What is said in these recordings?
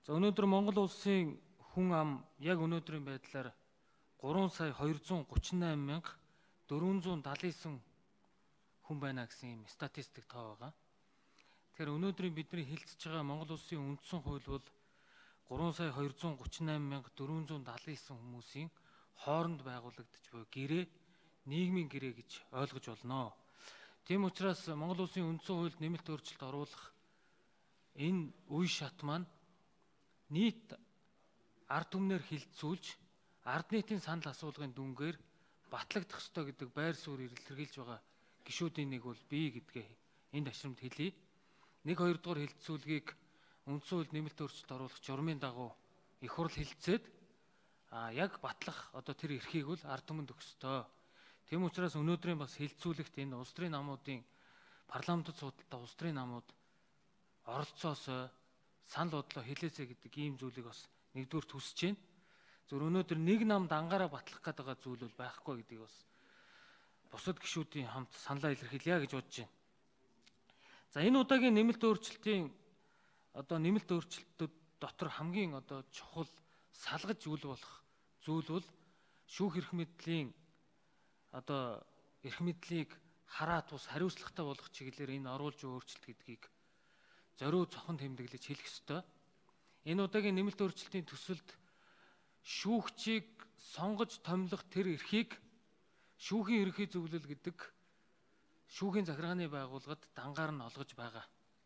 За өнөөдөр Монгол улсын хүн ам яг өнөөдрийн байдлаар 3,238,479 хүн байна гэсэн юм статистик тоо байгаа. Тэгэхээр өнөөдрийн бидний хэлцэж байгаа Монгол улсын үндсэн хууль бол 3,238,479 хүмүүсийн хооронд байгуулагдж буй гэрээ, нийгмийн гэрээ гэж ойлгож болно. Тийм учраас Монгол улсын үндсэн хуульд нэмэлт өөрчлөлт оруулах энэ үе шат маань нийт ард түмнэр хилцүүлж ард нийтийн санал асуулгын дүнгээр батлагдах ёстой гэдэг байр суурь илэрхийлж байгаа гишүүдийн нэг бол би гэдгээ энэ ташрамд хэлье. 1-2 дугаар хилцүүлгийг үндсэн хуульд нэмэлт өөрчлөлт оруулах журмын дагуу их хурл хилцээд яг батлах тэр эрхийг бол ард түмэнд өгөх ёстой. Тийм учраас өнөөдрийн бас хилцүүлэгт энэ улс төрийн намуудын парламентд судалтай улс төрийн намууд оролцоосоо санал бодлоо хэлээсэй гэдэг ийм зүйлийг бас нэгдүгээр хүсэж байна. Зөв өнөөдөр нэг намд ангаараа батлах гэдэг зүйл бол байхгүй гэдгийг бас бусад гишүүдийн хамт саналаа илэрхийлье гэж бодож байна. За энэ удаагийн нэмэлт өөрчлөлтийн нэмэлт өөрчлөлтүүд дотор хамгийн чухал салгаж үл болох зүйл бол шүүх эрх мэдлийн эрх мэдлийг хараат ус хариуцлагатай болгох чиглэлээр энэ оруулж өөрчлөлт гэдгийг зориуд цохон тэмдэглэж хэлэх ёстой. Энэ удаагийн нэмэлт өөрчлөлтийн төсөлд шүүгчийг сонгож томилох тэр эрхийг шүүхийн ерөнхий зөвлөл гэдэг шүүхийн захиргааны байгууллагад дангаар нь олгож байгаа.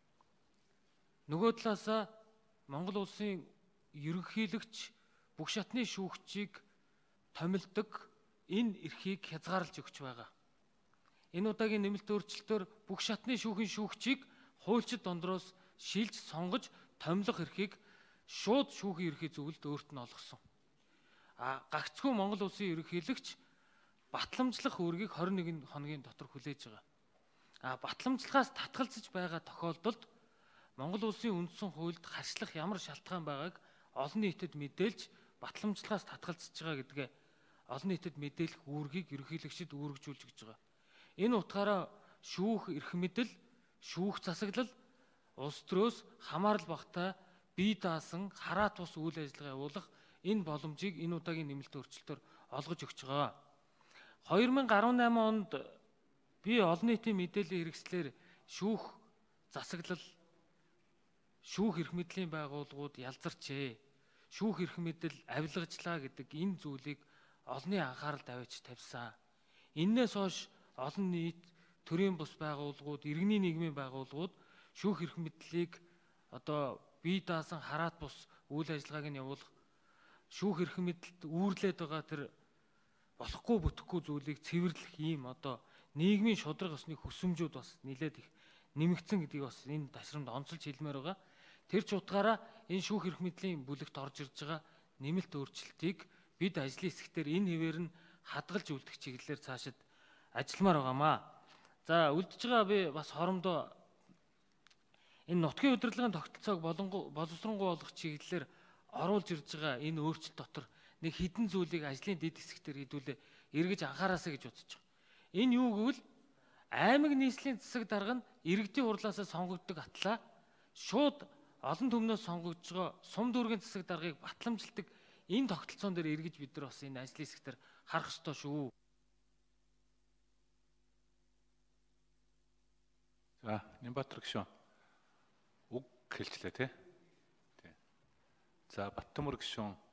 Нөгөө талаасаа Монгол улсын ерөнхийлөгч бүх шатны шүүгчийг томилдог энэ эрхийг хязгаарлаж өгч байгаа. Энэ удаагийн нэмэлт өөрчлөлтөөр бүх шатны шүүхийн шүүгчийг хуульчид дондроос шилж сонгож томилох эрхийг шууд шүүхийн ерөнхий зөвлөлд өөрт нь олгосон. Гагцхүү Монгол улсын ерөнхийлөгч батламжлах үүргийг 21 хоногийн дотор хүлээж байгаа. Батламжлагаас татгалзаж байгаа тохиолдолд Монгол улсын үндсэн хуульд харьцлах ямар шалтгаан байгааг олон нийтэд мэдээлж батламжлагаас татгалзаж байгаа гэдгээ олон нийтэд мэдээлэх үүргийг ерөнхийлөгчд үүргэжүүлж гэж байгаа. Энэ утгаараа шүүх эрх мэдэл, шүүх засаглал улс төрөөс хамаарал багтаа бие даасан хараат ус үйл ажиллагаа явуулах энэ боломжийг энэ удаагийн нэмэлт өөрчлөлтөөр олгож өгч байгаа. 2018 онд би олон нийтийн мэдээллийн хэрэгслээр шүүх засаглал, шүүх эрх мэдлийн байгууллагууд ялзарчээ. Шүүх эрх мэдэл авилгажлаа гэдэг энэ зүйлийг олонний анхаарал тавьсан. Иннээс хойш олон нийт, төрийн бус байгууллагууд, иргэний нийгмийн байгууллагууд шүүх эрх мэдлийг бие даасан хараат бус үйл ажиллагааг нь явуулах, шүүх эрх мэдэлд үүрлээд байгаа тэр болохгүй бүтэхгүй зүйлийг цэвэрлэх ийм нийгмийн шударга ёсны хүсэмжүүд бас нэлээд их нэмэгдсэн гэдгийг бас энэ ташрамд онцолж хэлмээр байгаа. Тэр ч утгаараа энэ шүүх эрх мэдлийн бүлэгт орж ирж байгаа нэмэлт өөрчлөлтийг бид ажлын хэсгээр энэ хэвээр нь хадгалж үлдэх чиглэлээр цаашид ажилламаар байгаамаа. За үлдэж байгаа би бас хоромдоо энэ нутгийн удирдлагын тогтолцоог боловсронгуй болгох чиглэлээр оруулж ирж байгаа энэ өөрчлөлт дотор нэг хідэн зүйлийг ажлын дэд хэсгээр хэдүүлээ эргэж анхаараасаа гэж бодож байгаа. Энэ юу гэвэл аймаг нийслэлийн засаг дарга нь иргэдийн хурлаасаа сонгогддог атлаа шууд олон түмнөөс сонгогдож байгаа сум дүүргийн засаг даргыг батламжилдаг энэ тогтолцоон дээр эргэж бид нар бас энэ ажлын хэсгээр харах ёстой шүү. За, Нямбатар гишүүн үг хэлчлээ тий. За, Баттамөр гишүүн